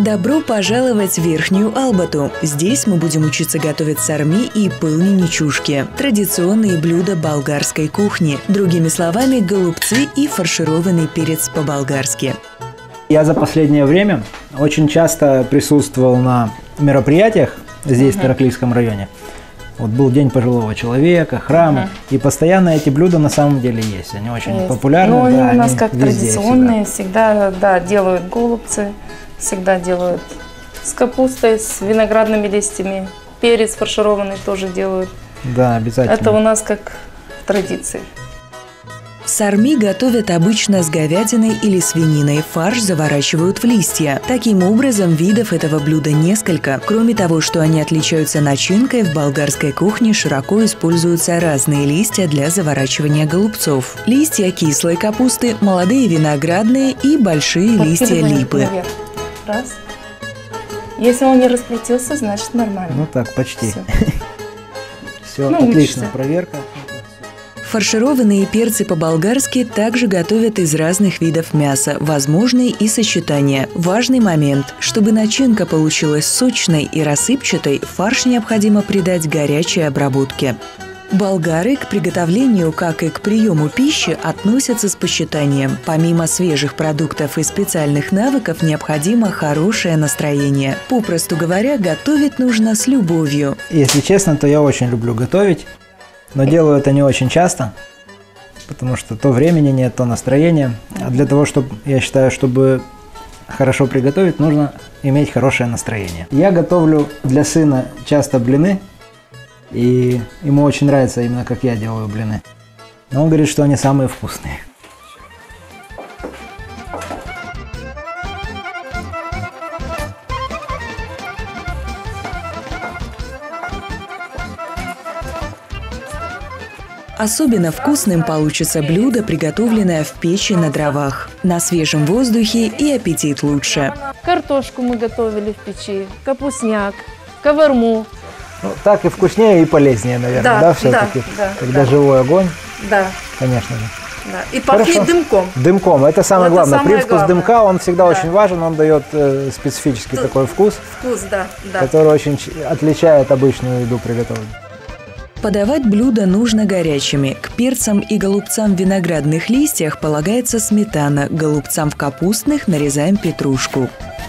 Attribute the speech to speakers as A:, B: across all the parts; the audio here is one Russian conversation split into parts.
A: Добро пожаловать в Верхнюю Албату. Здесь мы будем учиться готовить сарми и пыльни-нечушки – традиционные блюда болгарской кухни. Другими словами, голубцы и фаршированный перец по-болгарски.
B: Я за последнее время очень часто присутствовал на мероприятиях здесь, в Тараклийском районе. Вот был День пожилого человека, храмы, и постоянно эти блюда на самом деле есть. Они очень популярны.
C: Ну,
B: да,
C: они у нас как традиционные, всегда делают голубцы, всегда делают с капустой, с виноградными листьями. Перец фаршированный тоже делают.
B: Да, обязательно.
C: Это у нас как в традиции.
A: Сарми готовят обычно с говядиной или свининой. Фарш заворачивают в листья. Таким образом, видов этого блюда несколько. Кроме того, что они отличаются начинкой, в болгарской кухне широко используются разные листья для заворачивания голубцов. Листья кислой капусты, молодые виноградные и большие листья липы.
C: Наверх. Раз. Если он не расплетился, значит нормально.
B: Ну так, почти. Все,
C: Ну,
B: отлично, проверка.
A: Фаршированные перцы по-болгарски также готовят из разных видов мяса, возможны и сочетания. Важный момент – чтобы начинка получилась сочной и рассыпчатой, фарш необходимо придать горячей обработке. Болгары к приготовлению, как и к приему пищи, относятся с почитанием. Помимо свежих продуктов и специальных навыков, необходимо хорошее настроение. Попросту говоря, готовить нужно с любовью.
B: Если честно, то я очень люблю готовить. Но делаю это не очень часто, потому что то времени нет, то настроения. А для того, я считаю, чтобы хорошо приготовить, нужно иметь хорошее настроение. Я готовлю для сына часто блины, и ему очень нравится именно, как я делаю блины. Но он говорит, что они самые вкусные.
A: Особенно вкусным получится блюдо, приготовленное в печи на дровах. На свежем воздухе и аппетит лучше.
C: Картошку мы готовили в печи, капустняк, каварму.
B: Ну, так и вкуснее, и полезнее, наверное, да, все-таки, когда живой огонь.
C: Да.
B: Конечно же.
C: Да. И пахнет дымком.
B: Дымком, это самое главное.
C: Самое
B: Привкус
C: главное.
B: дымка, он всегда очень важен, он дает специфический такой вкус, который очень отличает обычную еду приготовленную.
A: Подавать блюда нужно горячими. К перцам и голубцам в виноградных листьях полагается сметана, к голубцам в капустных нарезаем петрушку.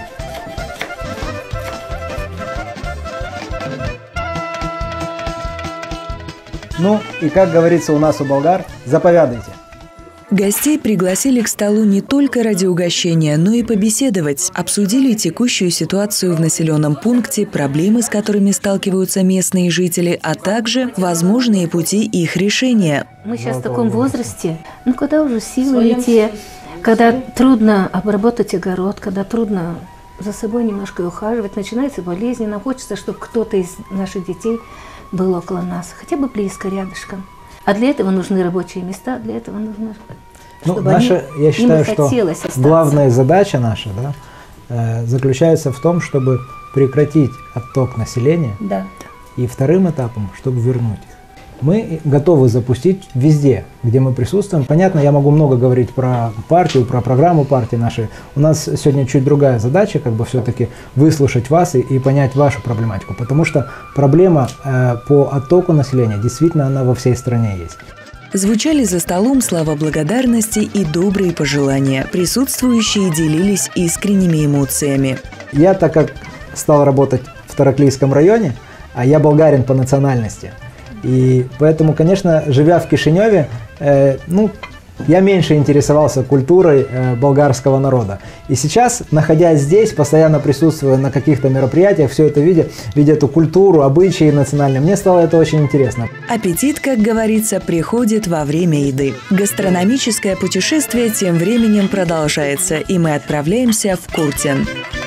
B: Ну, и как говорится у нас у болгар, заповядайте.
A: Гостей пригласили к столу не только ради угощения, но и побеседовать. Обсудили текущую ситуацию в населенном пункте, проблемы, с которыми сталкиваются местные жители, а также возможные пути их решения.
D: Мы сейчас в таком возрасте, когда уже силы идти, когда трудно обработать огород, когда трудно за собой немножко ухаживать, начинаются болезни, нам хочется, чтобы кто-то из наших детей был около нас, хотя бы близко, рядышком. А для этого нужны рабочие места, для этого нужно, чтобы
B: я считаю, что
D: остаться.
B: Главная задача наша, заключается в том, чтобы прекратить отток населения, и вторым этапом, чтобы вернуть их. Мы готовы запустить везде, где мы присутствуем. Понятно, я могу много говорить про партию, про программу партии нашей. У нас сегодня чуть другая задача, все-таки выслушать вас и понять вашу проблематику. Потому что проблема по оттоку населения, действительно, она во всей стране есть.
A: Звучали за столом слова благодарности и добрые пожелания. Присутствующие делились искренними эмоциями.
B: Я, так как стал работать в Тараклийском районе, а я болгарин по национальности, и поэтому, конечно, живя в Кишиневе, я меньше интересовался культурой болгарского народа. И сейчас, находясь здесь, постоянно присутствуя на каких-то мероприятиях, все это видя эту культуру, обычаи национальные, мне стало это очень интересно.
A: Аппетит, как говорится, приходит во время еды. Гастрономическое путешествие тем временем продолжается, и мы отправляемся в Куртин.